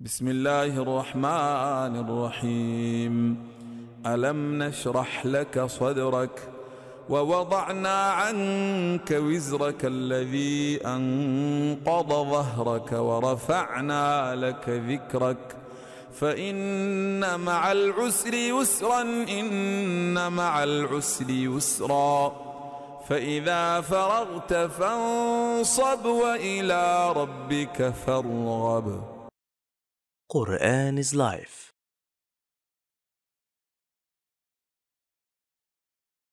بسم الله الرحمن الرحيم. ألم نشرح لك صدرك ووضعنا عنك وزرك الذي أنقض ظهرك ورفعنا لك ذكرك فإن مع العسر يسرا إن مع العسر يسرا فإذا فرغت فانصب وإلى ربك فارغب. Quran is life.